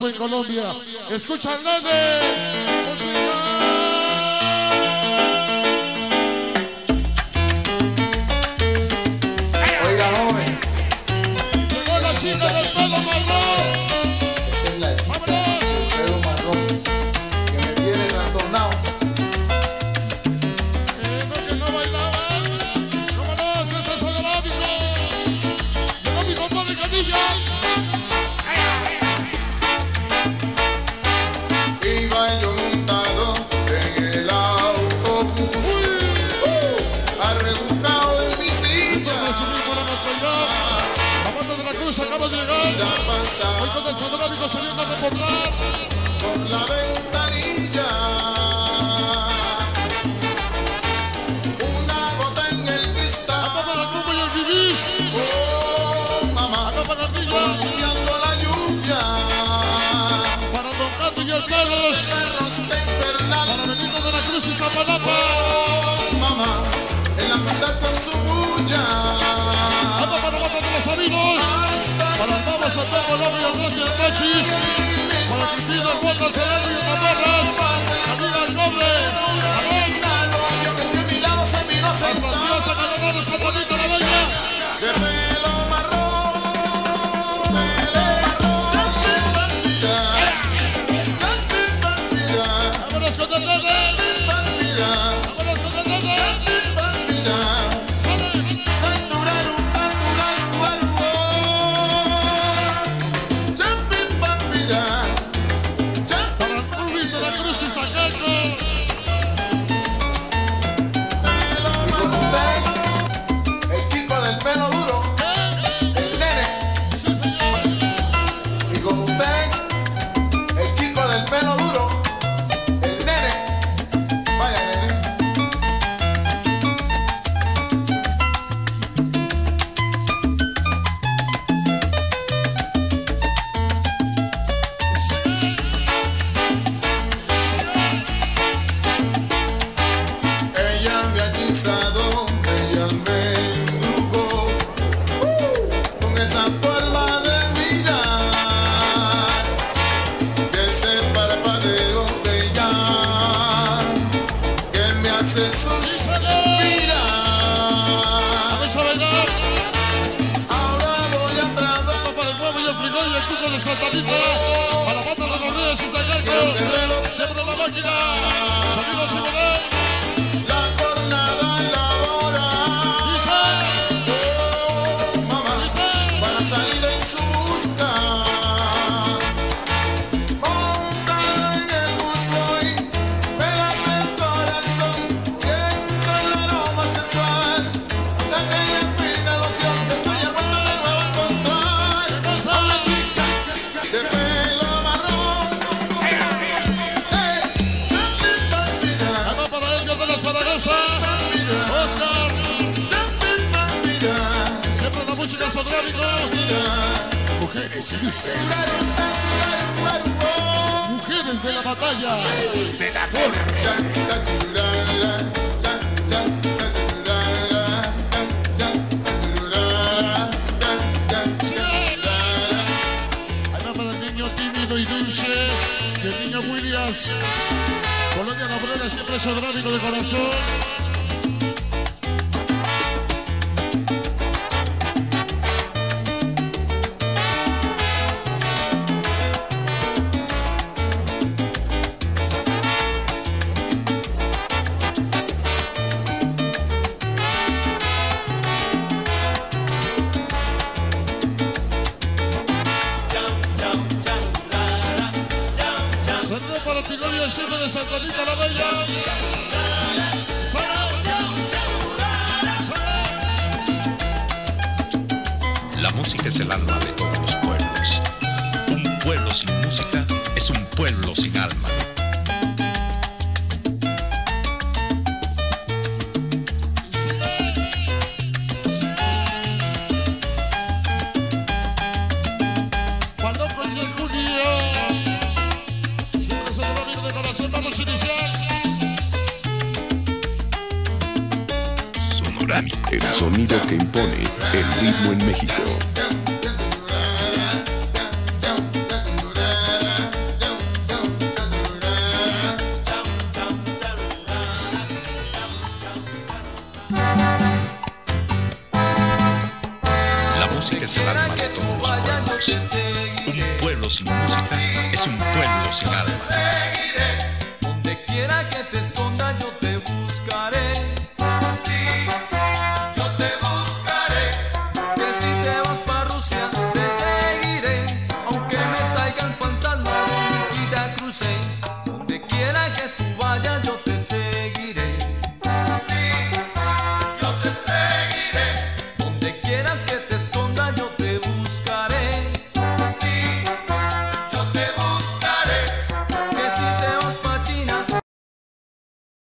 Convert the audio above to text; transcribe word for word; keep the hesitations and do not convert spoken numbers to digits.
en Colombia. Escucha el nene. Oiga, joven. Llegó la chica del pelo marrón. Esa es la chica del pelo marrón que me tiene trastornado. Eh, no, que no bailaba. ¿Cómo no? Si ese es el árbitro. Llegó mi compadre Canilla. Iba yo montado en el autobús, uh, arrebujado en mi silla. La banda de la Cruz acaba de llegar. Hoy con el Sandrábico saliendo a repoblar. Por la ventanilla, una gota en el cristal. Acá para el Cubo y el Vivís. Oh, mamá, Acá para Ardilla. confiando la lluvia. Para Don Cato y el Carlos. Infernal. Para Benito de la Cruz y Tapalapa. Oh, mamá, en la ciudad con su bulla. Acá para Bata de los Sabinos. Para el Baba Santiago López y el Rossi y el Machis. Para Cristina, el Botas, el Evo y el Camarras. Camila el Noble. Las bandidas de Canadá, Santa Rita la Bella. De pelo marrón, pelo marrón. Vámonos con el nene. Vámonos con el nene. Para el Rubí de la Cruz y Zacaco. El chico del pelo duro, el nene. Sí, señor. Y con ustedes, el chico del pelo duro, el nene. Vaya, nene. Ella me ha hechizado, ella me embrujó, uh, con esa forma de mirar, de ese parpadeo de ella, que me hace suspirar. Vamos a bailar. Ahora voy a trabajar. Para el Huevo y el Frigol y el Cuco de Santa Rita. Para la Banda de los Ríos y Zacaco. Siempre la máquina. Sonido Simonet. La jornada laboral, oh, mamá, para salir en su busca. Montada en el bus voy, pégate el corazón, siento el aroma sensual de aquella fina loción que estoy a punto de nuevo encontrar. A la chica de pelo marrón, eh, Acá para Edgar de la Zaragoza. Oscar. Siempre la música Sandrábico. Mujeres ilustres. Mujeres de la batalla. De la torre. Ahí va para el niño tímido y dulce. Y el niño Williams. Colonia Labrera, siempre Sandrábico de corazón. Saludos para el Pilorio del Cierre de Santa Rita la Bella. La música es el alma de todos los pueblos. Un pueblo sin música es un pueblo sin alma. Palocos y el Junio. Siempre se lo amigo de corazón. Vamos a iniciar. Sonorámica. El sonido que impone el ritmo en México. de todos los pueblos.